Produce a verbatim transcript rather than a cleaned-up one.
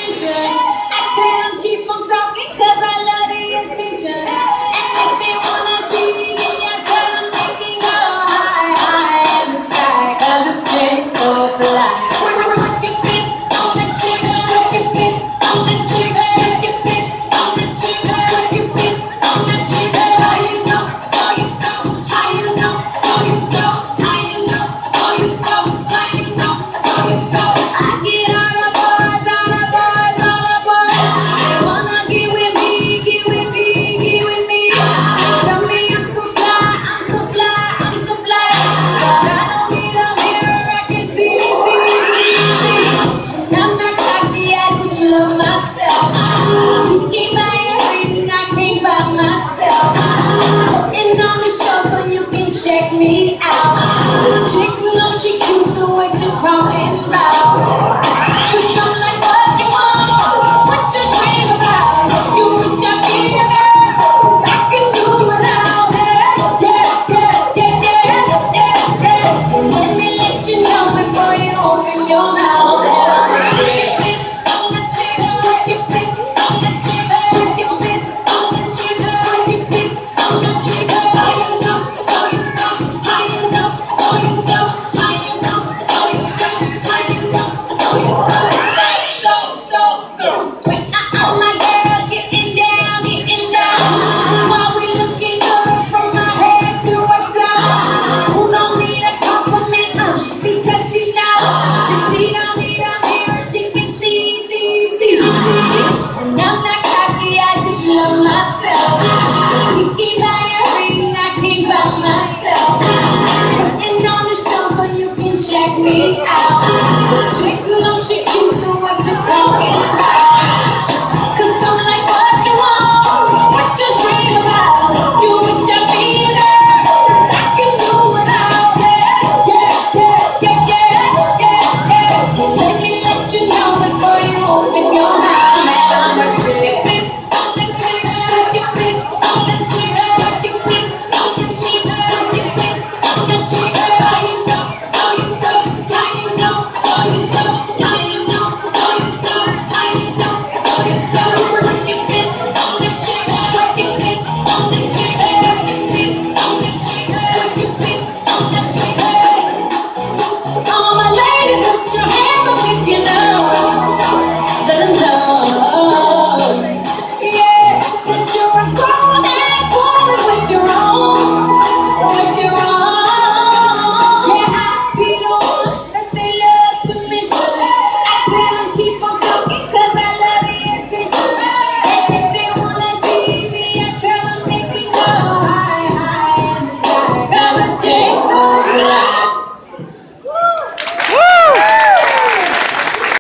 attention. I tell them keep on talking cause I love the attention. And if they wanna see me, I tell them they can go high, high in the sky cause it's straight so fly. Put your fist on the trigger, put your fist on the trigger, put your fist on the trigger, put your fist on the trigger. How you know? I told you so. How you know? I told you so. How you know? I told you so. How you know? I told you so. I get all the boys, all the boys, all the boys. They wanna get with me, get with me, get with me. Tell me I'm so fly, I'm so fly, I'm so fly. But I don't need a mirror, I can see, see, see, see. I'm not cocky, I